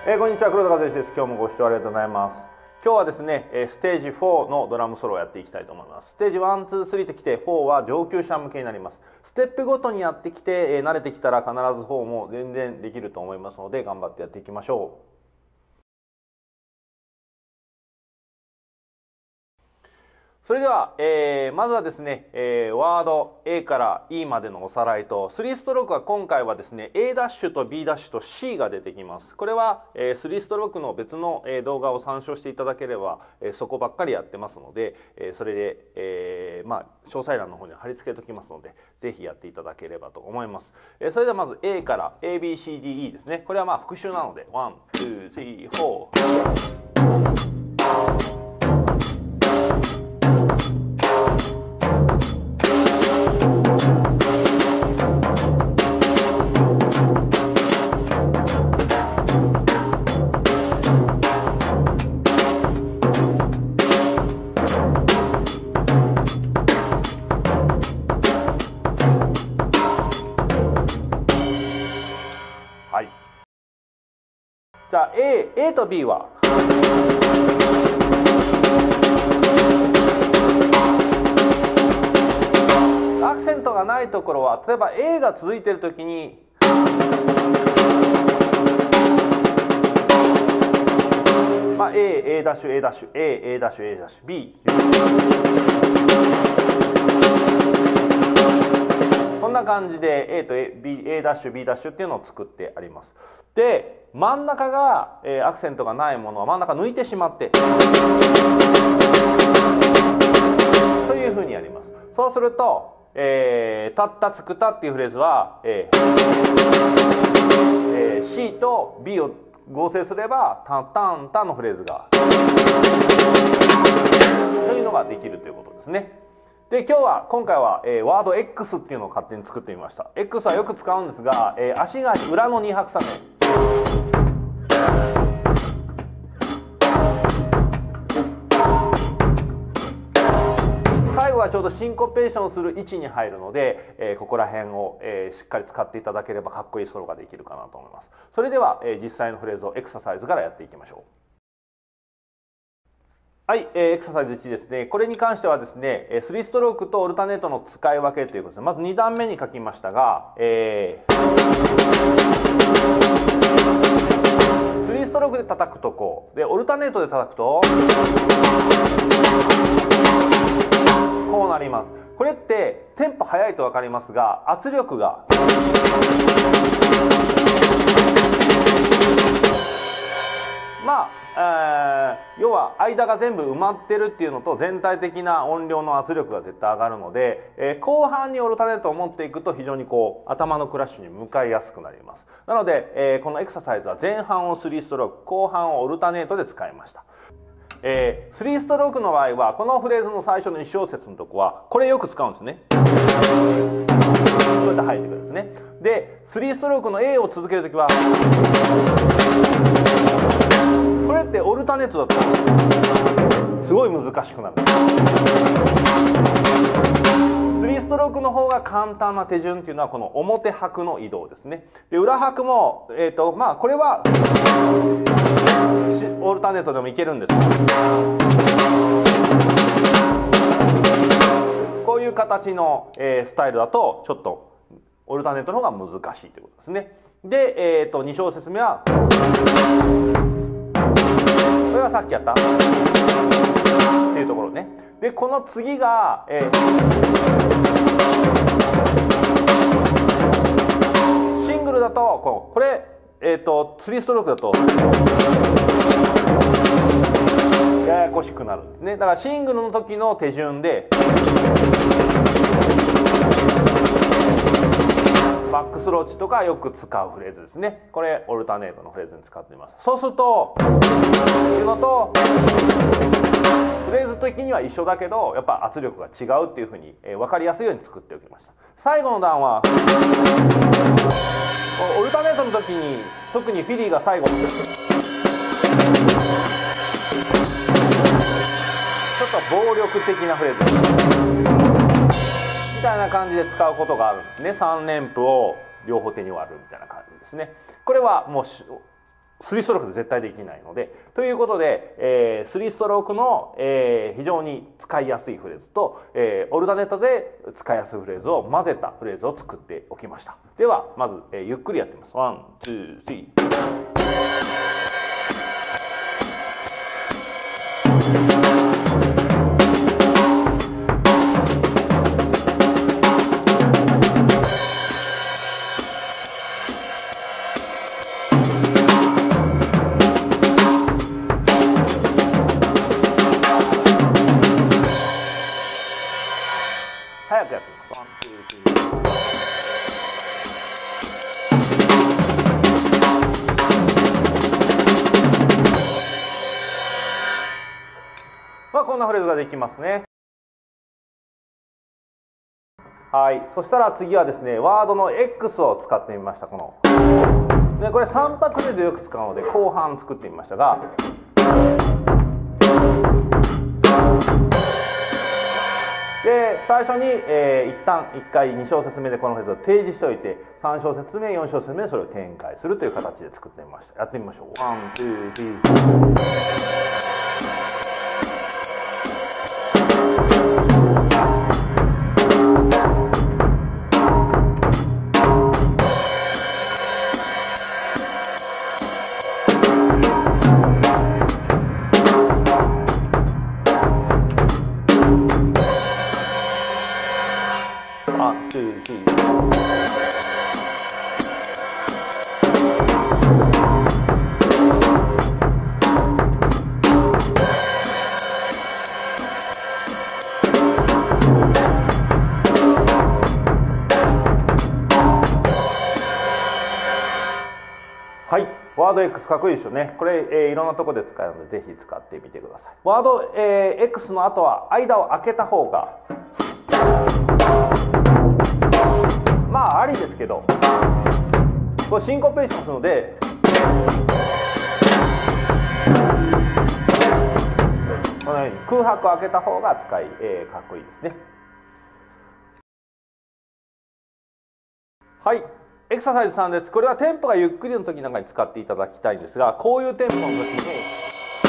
こんにちは、黒田和之です。今日もご視聴ありがとうございます。今日はですね、ステージ4のドラムソロをやっていきたいと思います。ステージ1、2、3ときて、4は上級者向けになります。ステップごとにやってきて、慣れてきたら必ず4も全然できると思いますので、頑張ってやっていきましょう。それでは、まずはですね、ワード A から E までのおさらいと、3ストロークは今回はですね、A ダッシュと B ダッシュと C が出てきます。これは、3ストロークの別の動画を参照していただければ、そこばっかりやってますので、それで、詳細欄の方に貼り付けておきますので、ぜひやっていただければと思います。それではまず A から ABCDE ですね。これは復習なので、1、2、3、4。はい。じゃあ A と B はアクセントがないところは、例えば A が続いているときにA、A ダッシュ、A ダッシュ、A、A ダッシュ、A ダッシュ、B。こんな感じで A と A ダッシュ、B ダッシュっていうのを作ってあります。で、真ん中がアクセントがないものは真ん中抜いてしまってというふうにやります。そうするとたったつくたっていうフレーズは、C と B を合成すればタンタンタンのフレーズがというのができるということですね。で今回は、ワード X っていうのを勝手に作ってみました。 X はよく使うんですが、足が裏の2拍差目、最後はちょうどシンコペーションする位置に入るので、ここら辺を、しっかり使っていただければかっこいいソロができるかなと思います。それでは、実際のフレーズをエクササイズからやっていきましょう。はい、エクササイズ1ですね。これに関してはですね、3ストロークとオルタネートの使い分けということで、まず2段目に書きましたが、3ストロークで叩くとこうで、オルタネートで叩くとこうなります。これってテンポ速いと分かりますが、圧力が要は間が全部埋まってるっていうのと、全体的な音量の圧力が絶対上がるので、後半にオルタネートを持っていくと非常に頭のクラッシュに向かいやすくなります。なので、このエクササイズは前半を3ストローク、後半をオルタネートで使いました。3ストロークの場合はこのフレーズの最初の1小節のとこはこれよく使うんですね。こうやって入ってくるんですね。で3ストロークの A を続けるときはこれってオルタネートだとすごい難しくなる。3ストロークの方が簡単な手順っていうのはこの表拍の移動ですね。で裏拍も、これはオルタネートでもいけるんです。こういう形の、スタイルだとちょっとオルタネートの方が難しいということですね。で、2小節目はこれはさっきやったっていうところね。でこの次が、シングルだとこれ、3ストロークだとややこしくなるんですね。だからシングルの時の手順でバックスローチとかよく使うフレーズですね。これオルタネートのフレーズに使っています。そうするとっていうのとフレーズ的には一緒だけどやっぱ圧力が違うっていうふうに分かりやすいように作っておきました。最後の段はオルタネートの時に特にフィリーが最後ちょっと暴力的なフレーズみたいな感じで使うことがあるんですね。3連符を両方手に割るみたいな感じですね。これはもう 3ストロークで絶対できないので、ということで、3ストロークの、非常に使いやすいフレーズと、オルタネートで使いやすいフレーズを混ぜたフレーズを作っておきました。ではまず、ゆっくりやってみます。ワン、ツー、スリー。早くやってみます。ワン、ツー、スリー。まあこんなフレーズができますね。はい。そしたら次はですね、ワードの X を使ってみました。このでこれ3拍目でよく使うので後半作ってみましたが。で最初に、一旦1回2小節目でこのフレーズを提示しておいて3小節目4小節目でそれを展開するという形で作ってみました。やってみましょう。ワン、ツー、スリー。1、2、3。はい、ワード X かっこいいですよね。これ、いろんなところで使えるのでぜひ使ってみてください。ワード、X の後は間を空けた方がまあありですけど、これシンコペーションするのでこのように空白を空けた方が使い、かっこいいですね。はい、エクササイズ3です。これはテンポがゆっくりの時なんかに使っていただきたいんですが、こういうテンポの時に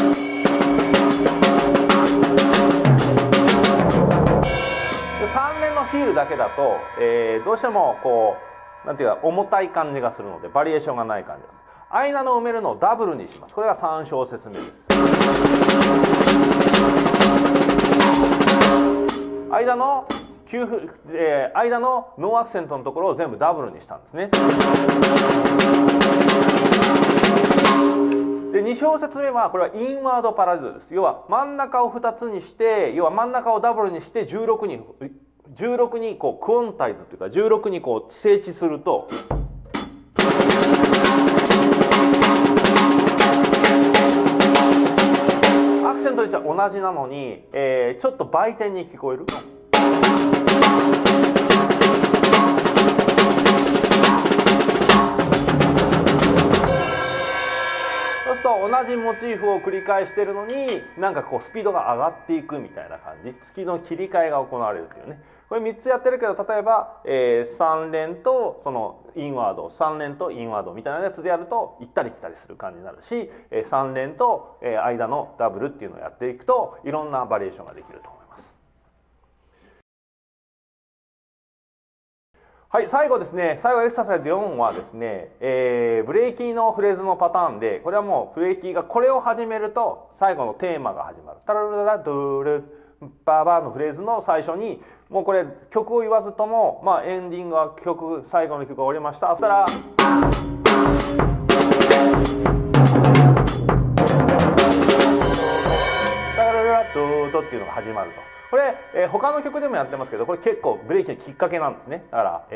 3連のフィールだけだと、どうしてもこうなんていうか重たい感じがするのでバリエーションがない感じです。間の埋めるのをダブルにします。これが3小節目です。間の間のノーアクセントのところを全部ダブルにしたんですね。で2小節目はこれはインワードパラディドです。要は真ん中を2つにして、要は真ん中をダブルにして16にこうクオンタイズというか16にこう整地するとアクセントとは同じなのに、ちょっと売店に聞こえる。そうすると同じモチーフを繰り返しているのになんかこうスピードが上がっていくみたいな感じ、スピードの切り替えが行われるというね。これ3つやってるけど、例えば、3連とそのインワード、3連とインワードみたいなやつでやると行ったり来たりする感じになるし、3連と間のダブルっていうのをやっていくといろんなバリエーションができると思います。はい、最後ですね、最後エクササイズ4はですね、ブレーキのフレーズのパターンで、これはもうブレーキがこれを始めると最後のテーマが始まる。タラララドゥルバーバーのフレーズの最初にもうこれ曲を言わずとも、まあ、エンディングは最後の曲が終わりました。そしたらタラララドゥドっていうのが始まると。これ、他の曲でもやってますけど、これ結構ブレーキのきっかけなんですね。だから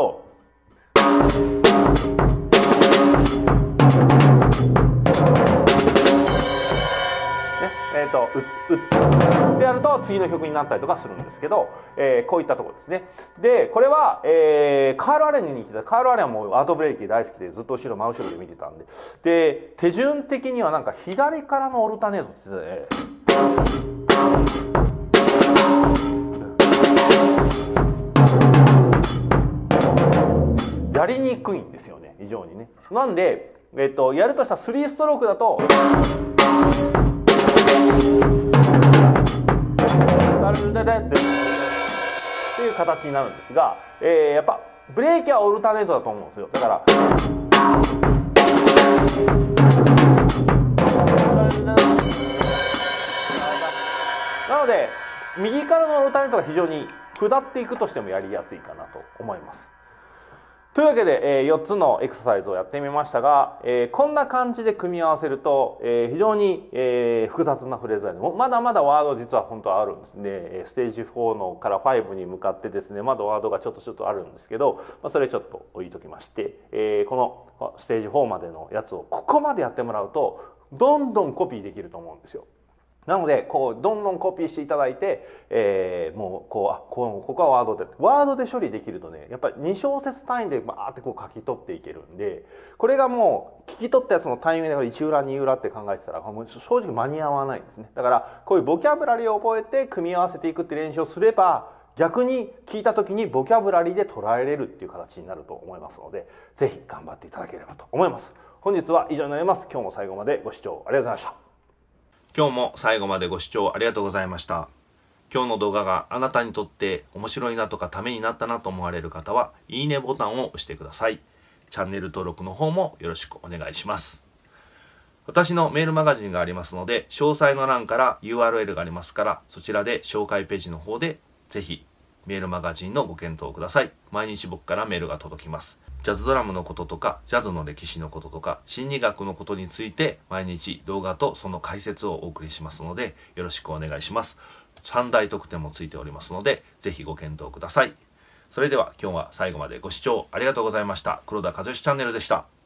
でやると次の曲になったりとかするんですけど、こういったところですね。でこれは、カール・アレンに来た。カール・アレンはもうアートブレーキ大好きでずっと真後ろで見てたんで、で手順的にはなんか左からのオルタネートって言ってたね。やりにくいんですよね、非常にね。なんでやるとしたら3ストロークだとっていう形になるんですが、やっぱブレーキはオルターネートだと思うんですよ。だからなので右からのオルターネートが非常に下っていくとしてもやりやすいかなと思います。というわけで、4つのエクササイズをやってみましたが、こんな感じで組み合わせると、非常に、複雑なフレーズでもまだまだワード実は本当はあるんですね。ステージ4のから5に向かってですね、まだワードがちょっとあるんですけど、それちょっと置いときまして、このステージ4までのやつをここまでやってもらうとどんどんコピーできると思うんですよ。なのでこうどんどんコピーしていただいて、もうここはワードで処理できるとね、やっぱり2小節単位でバーってこう書き取っていけるんで、これがもう聞き取ったやつのタイミングで1裏2裏って考えてたらもう正直間に合わないんですね。だからこういうボキャブラリーを覚えて組み合わせていくって練習をすれば、逆に聞いた時にボキャブラリーで捉えれるっていう形になると思いますので、ぜひ頑張っていただければと思います。本日は以上になります。今日も最後までご視聴ありがとうございました。 今日も最後までご視聴ありがとうございました。今日の動画があなたにとって面白いなとかためになったなと思われる方は、いいねボタンを押してください。チャンネル登録の方もよろしくお願いします。私のメールマガジンがありますので、詳細の欄から URL がありますから、そちらで紹介ページの方でぜひメールマガジンのご検討ください。毎日僕からメールが届きます。ジャズドラムのこととか、ジャズの歴史のこととか、心理学のことについて毎日動画とその解説をお送りしますので、よろしくお願いします。3大特典もついておりますので、ぜひご検討ください。それでは今日は最後までご視聴ありがとうございました。黒田和義チャンネルでした。